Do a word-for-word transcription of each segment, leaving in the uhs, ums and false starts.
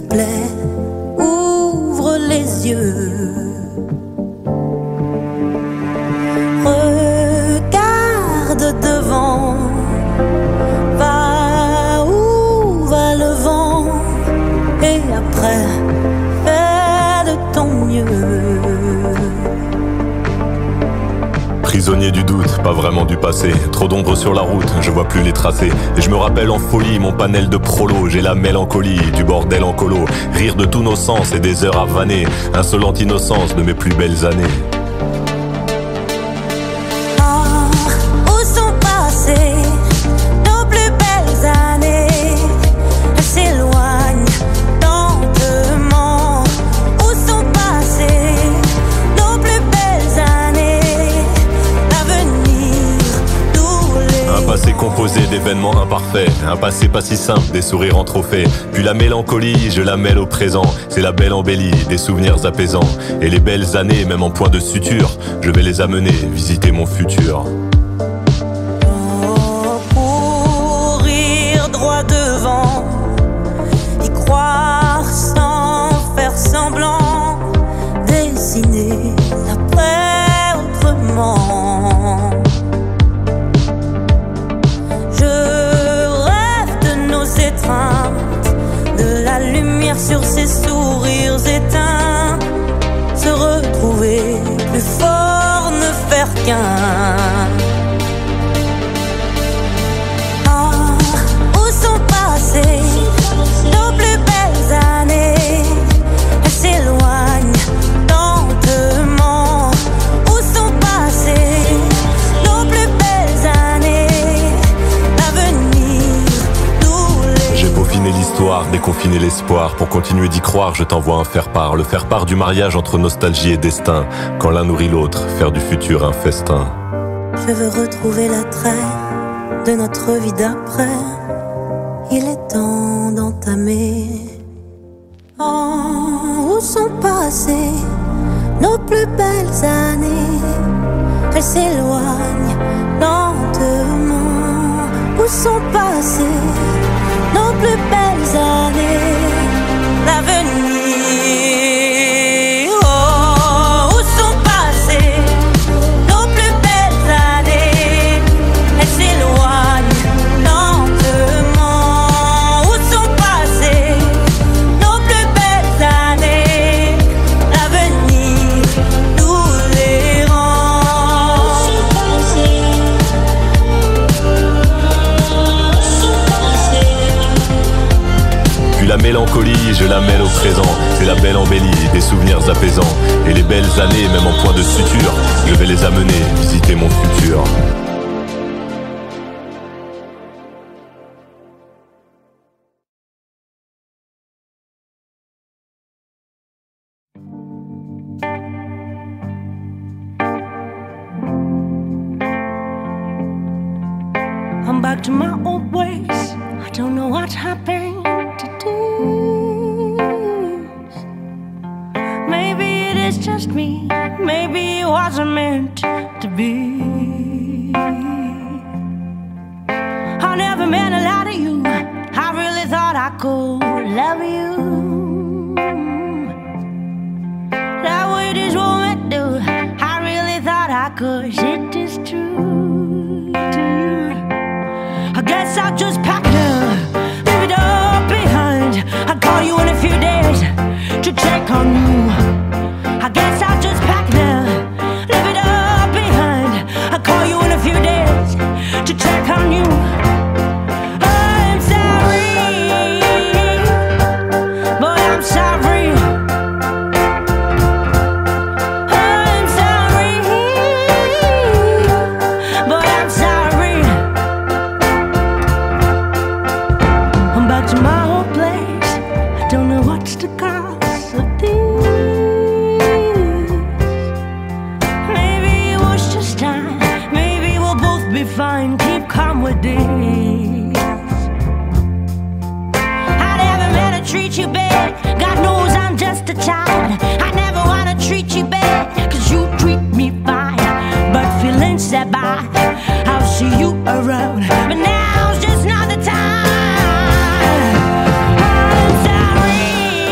plaît, ouvre les yeux. Regarde devant, va où va le vent, et après, fais de ton mieux. Prisonnier du doute, pas vraiment du passé. Trop d'ombre sur la route, je vois plus les tracés. Et je me rappelle en folie mon panel de prolo. J'ai la mélancolie du bordel en colo. Rire de tous nos sens et des heures à vanner. Insolente innocence de mes plus belles années. Ah, où sont passées nos plus belles années? Elles s'éloignent lentement. Où sont passées nos plus belles années? Un passé composé d'événements imparfaits, un passé pas si simple, des sourires en trophée. Puis la mélancolie, je la mêle au présent. C'est la belle embellie, des souvenirs apaisants. Et les belles années, même en point de suture, je vais les amener visiter mon futur. Oh, courir droit devant, y croire sans faire semblant, dessiner l'après autrement. De la lumière sur ses sourires éteints, se retrouver plus fort, ne faire qu'un. Ah, où sont passées nos plus belles années? Elles s'éloignent lentement. Où sont passées nos plus belles années? L'avenir. J'ai peaufiné l'histoire, déconfiné l'espoir. Pour continuer d'y croire, je t'envoie un faire-part. Le faire-part du mariage entre nostalgie et destin. Quand l'un nourrit l'autre, faire du futur un festin. Je veux retrouver l'attrait de notre vie d'après. Il est temps d'entamer. Oh, où sont passées nos plus belles années? Elles s'éloignent lentement. Où sont passées nos plus belles années? L'avenir. Oh, où sont passées nos plus belles années? Elles s'éloignent lentement. Où sont passées nos plus belles années? L'avenir nous les rend. Puis la mélancolie, je la mêle au présent. C'est la belle embellie, des souvenirs apaisants. Et les belles années, même en point de suture, je vais les amener visiter mon futur. I'm back to my old ways. I don't know what happened to this. Maybe it is just me. Maybe it wasn't meant to be. I never meant a lot of you. I really thought I could love you. That way this woman do. I really thought I could. It is true to you. I guess I'll just pack it up, leave it up behind. I'll call you in a few days to check on you. I guess I'll just pack it up, leave it up behind. I'll call you in a few days to check on you. I'm sorry, but I'm sorry. I'm sorry, but I'm sorry. I'm back to my old place. I don't know what's the cause of this. Maybe it was just time. Maybe we'll both be fine. Keep calm with this. I never meant to treat you bad. God knows I'm just a child. I never wanna treat you bad, cause you treat me fine. But feelings that by, I'll see you around. But now's just not the time. I'm sorry,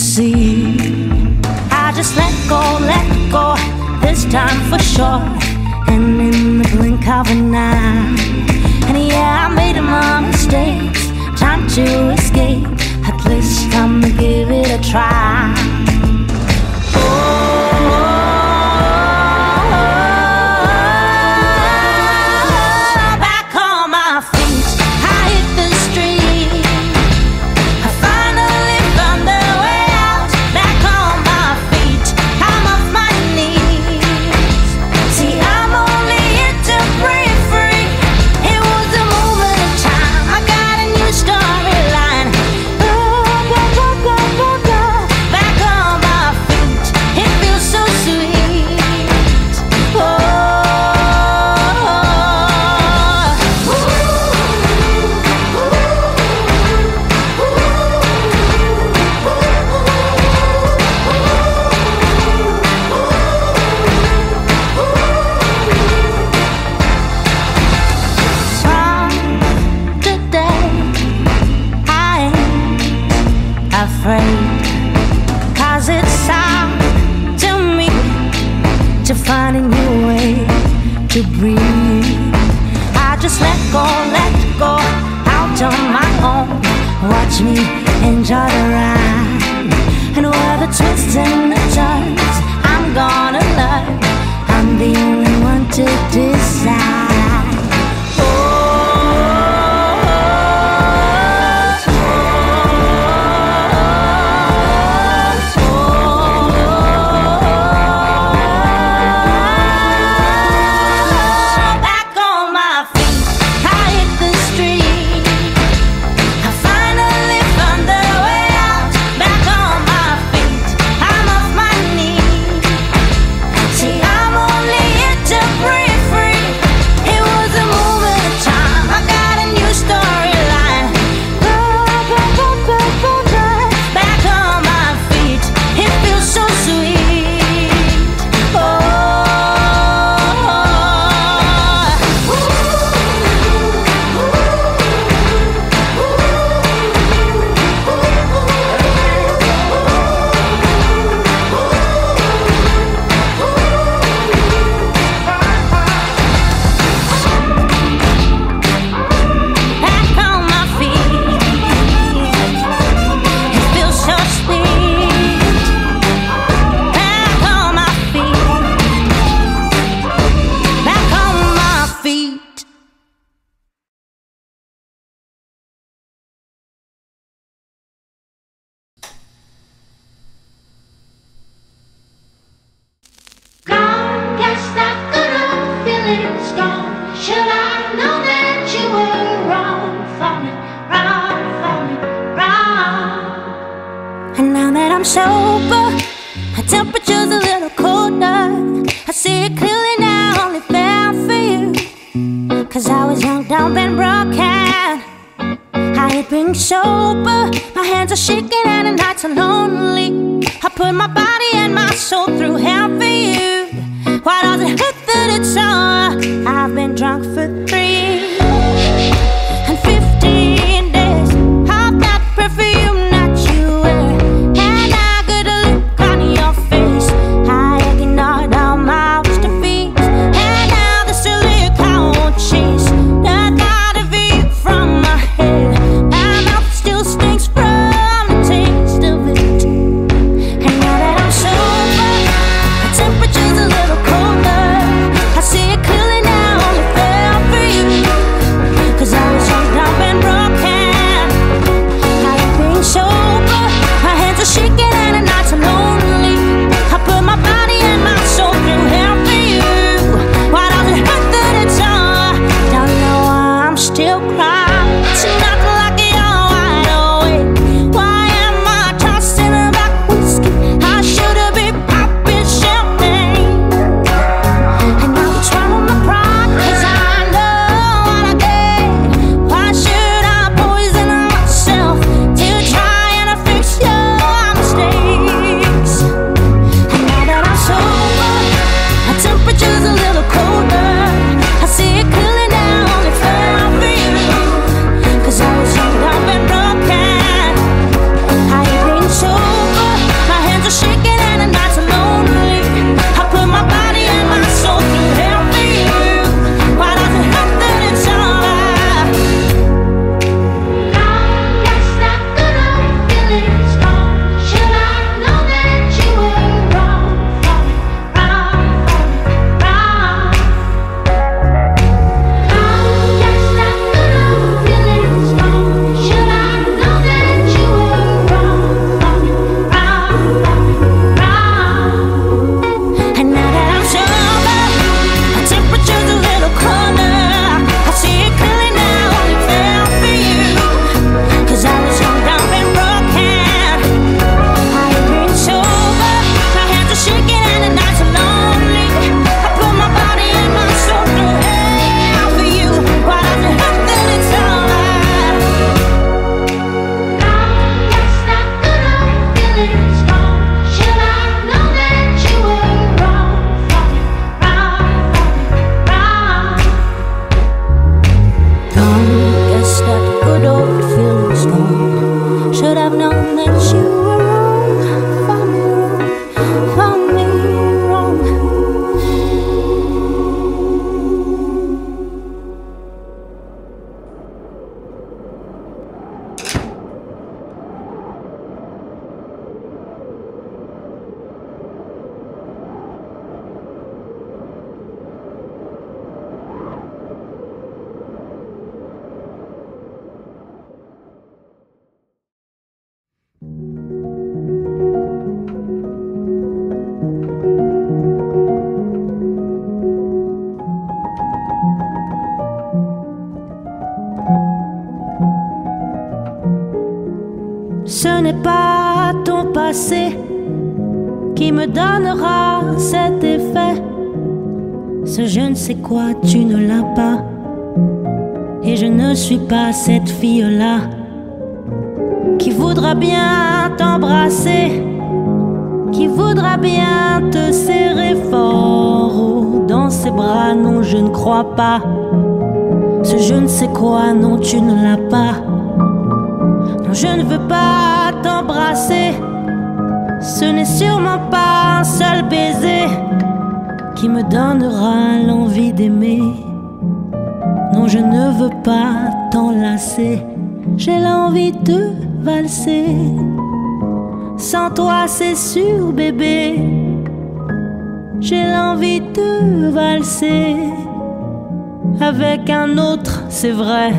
see. I just let go, let go, this time for sure. And in the blink of an eye, and yeah, I made my mistakes, time to escape. At least I'm gonna give it a try. Cause it's time to me to find a new way to breathe. I just let go, let go, out on my own. Watch me enjoy the ride. And where the twists and the turns, I'm gonna learn. I'm the only one to decide. I'm sober, my temperature's a little colder. I see it clearly now, only fair for you. Cause I was young, dumb and broken. I ain't been sober, my hands are shaking and the nights are lonely. I put my body and my soul through hell for you. Why does it hurt that it's so? I've been drunk for three and fifteen days of that perfume that you wear. See it Ce n'est pas ton passé qui me donnera cet effet. Ce je ne sais quoi, tu ne l'as pas. Et je ne suis pas cette fille-là qui voudra bien t'embrasser, qui voudra bien te serrer fort oh, dans ses bras. Non, je ne crois pas. Ce je ne sais quoi, non, tu ne l'as pas. Non, je ne veux pas t'embrasser. Ce n'est sûrement pas un seul baiser qui me donnera l'envie d'aimer. Non, je ne veux pas t'enlacer. J'ai l'envie de valser. Sans toi, c'est sûr, bébé. J'ai l'envie de valser. Avec un autre, c'est vrai.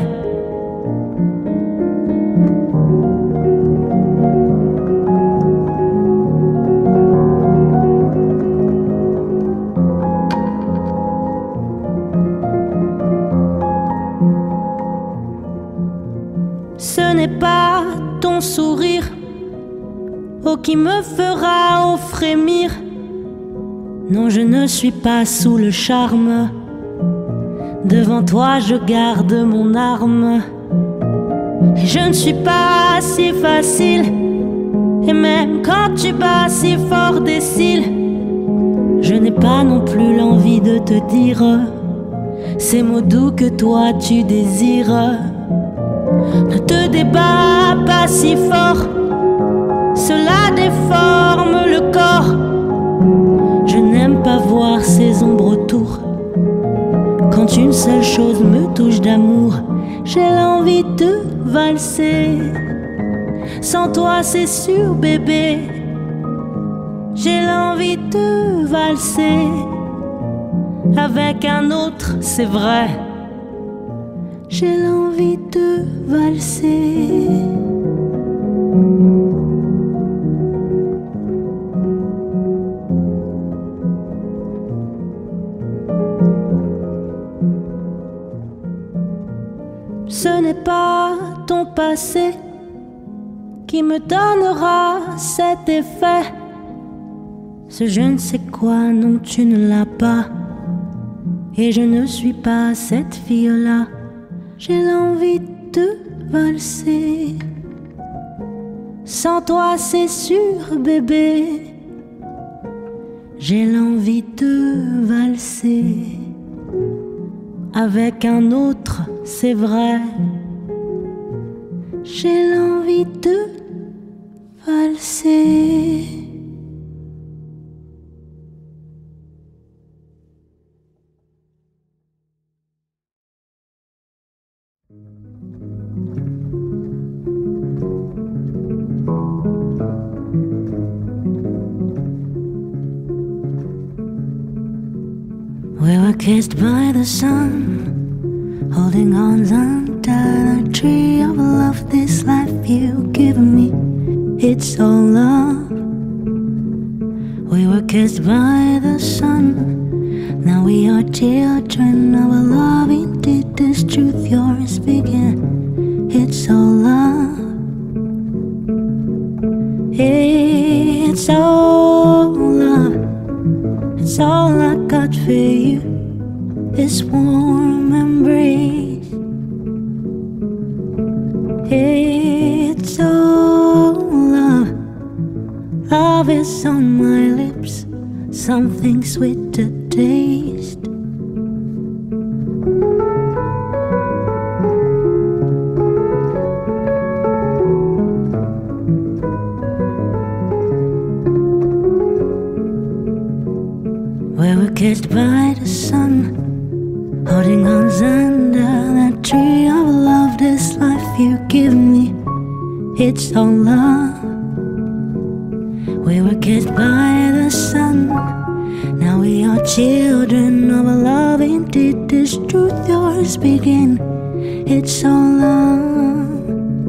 Ce n'est pas ton sourire oh, qui me fera oh, frémir. Non, je ne suis pas sous le charme. Devant toi, je garde mon arme. Et je ne suis pas si facile. Et même quand tu bats si fort des cils, je n'ai pas non plus l'envie de te dire ces mots doux que toi tu désires. Ne te débats pas si fort, cela déforme le corps. Je n'aime pas voir ces ombres autour. Quand une seule chose me touche d'amour, j'ai l'envie de valser. Sans toi, c'est sûr, bébé. J'ai l'envie de valser. Avec un autre, c'est vrai. J'ai l'envie de valser. Ce n'est pas ton passé qui me donnera cet effet. Ce je ne sais quoi, non, tu ne l'as pas. Et je ne suis pas cette fille-là. J'ai l'envie de valser. Sans toi, c'est sûr, bébé. J'ai l'envie de valser. Avec un autre, c'est vrai. J'ai l'envie de valser. We were kissed by the sun, holding arms under the tree of love. This life you've given me, it's all love. We were kissed by the sun, now we are children of a love. Indeed, this truth you're speaking, it's all love. It's all love. It's all I got for you, this warm embrace. It's all love. Love is on my lips, something sweet to taste. We were kissed by the sun, holding hands under that tree of love. This life you give me, it's all love. We were kissed by the sun, now we are children of a love. Indeed, this truth you're speaking, it's all love.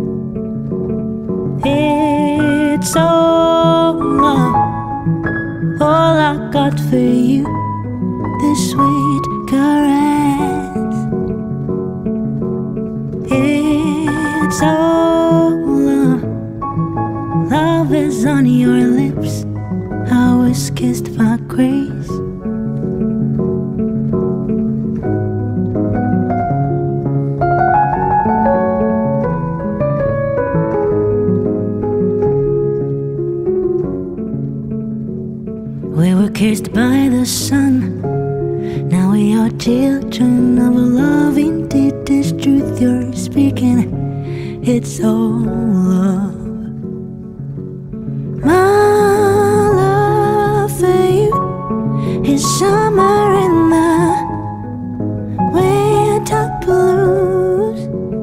It's all love. All I got for you, this sweet caress. It's all love. are children of love, indeed this truth you're speaking, it's all love. My love for you is summer in the winter blues.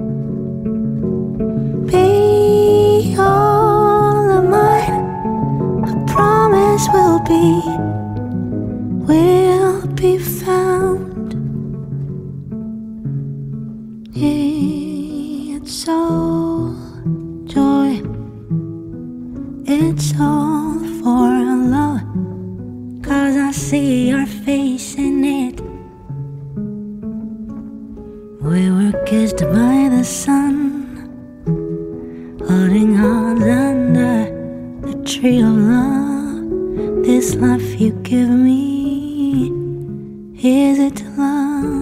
Be all of mine, I promise we'll be, we'll be found. It's all joy, it's all for love, 'cause I see your face in it. We were kissed by the sun, holding hands under the tree of love. This life you give me, is it love?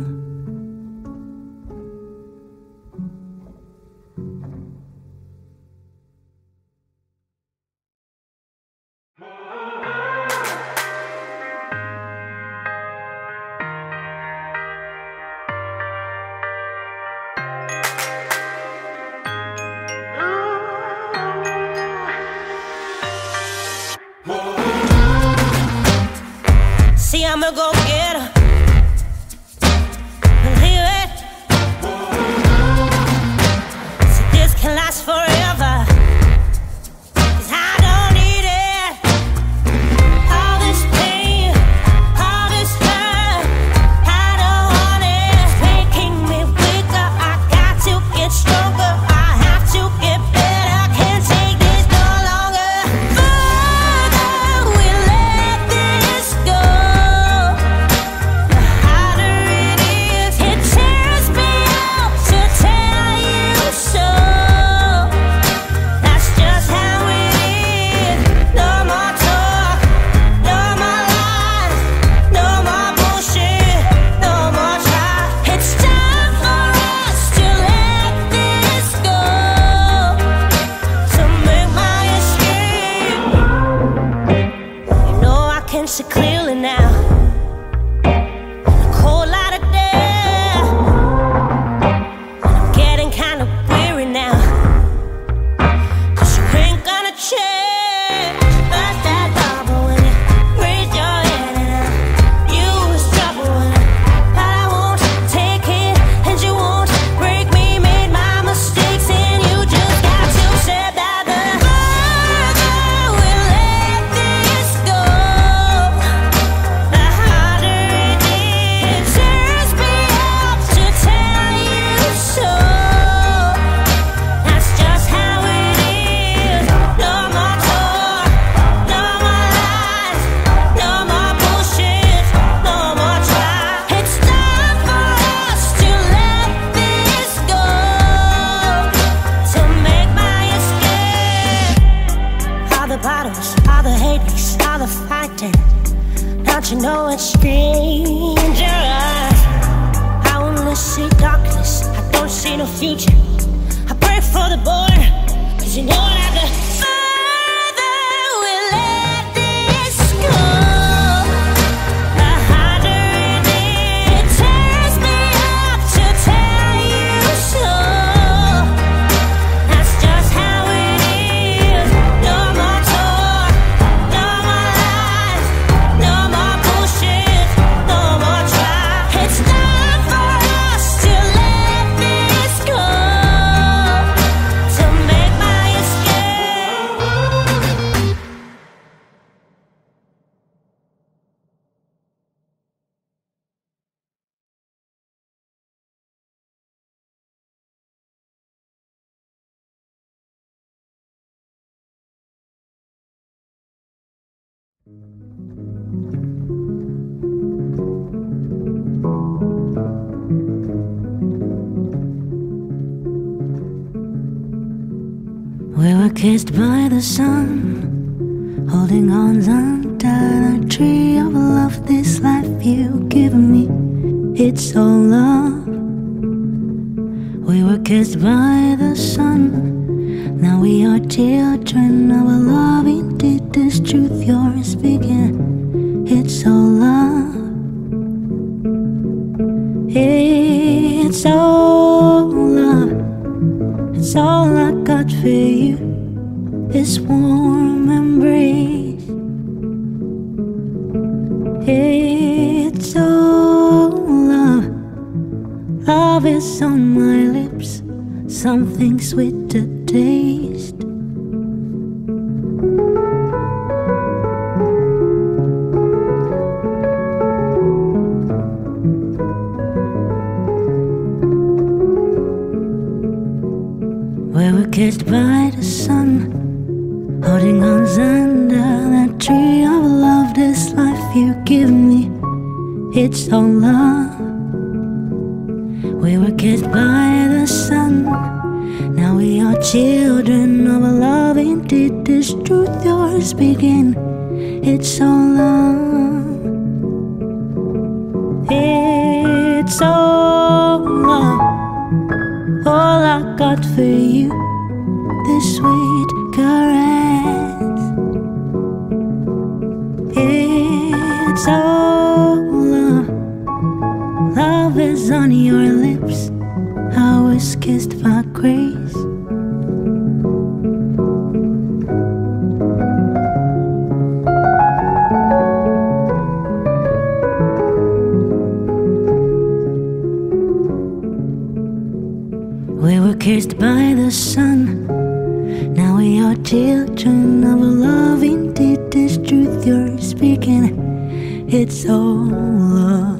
See, I'm a go-getter, believe it. So this can last forever, 'cause I don't need it. All this pain, all this hurt, I don't want it. It's making me weaker, I got to get stronger, I have to get better, can't take this no longer. Further we let this go, see clearly now, the cold light of day. I'm getting kind of weary now, 'cause you ain't gonna change. But that bubble when you raise your head and I, you was trouble, but I won't take it and you won't break me. Made my mistakes and you just got to say that the further we let this go, all the haters, all the fighting. Don't you know it's dangerous? I only see darkness, I don't see no future. I pray for the boy, 'cause you know that the further we let this go, the harder it is. It tears me up to tell you so. That's just how it is. No more talk, no more lies, no more bullshit, no more try. It's time for us to let this go, to make my escape. We were kissed by the sun, holding hands under the tree of love. This life you've given me, it's all love. We were kissed by the sun, now we are children of love. Indeed this truth you're speaking, it's all love. It's all love, it's all I got for you, this warm embrace. It's all love, love is on my lips, something sweet to taste. We were kissed by the sun, holding hands under that tree of love. This life you give me, it's all love. We were kissed by the sun, now we are children of a love. Indeed, this truth you're speaking, it's all love. It's all love, all I got for you, this sweet caress. It's all love, love is on your lips, I was kissed by grace. We were kissed by the sun, now we are children of a love. Indeed, this truth you're speaking, it's all love.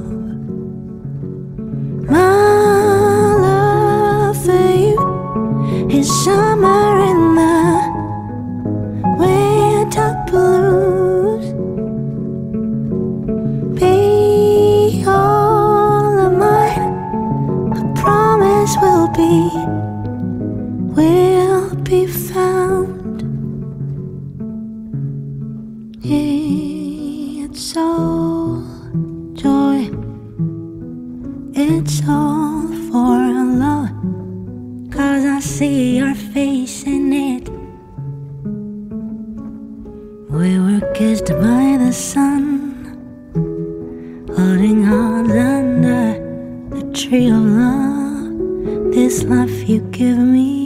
My love for you is summer in the winter blues. Be all of mine, I promise we'll be, we'll be found. It's all joy, it's all for love, 'cause I see your face in it. We were kissed by the sun, holding hands under the tree of love. This life you give me,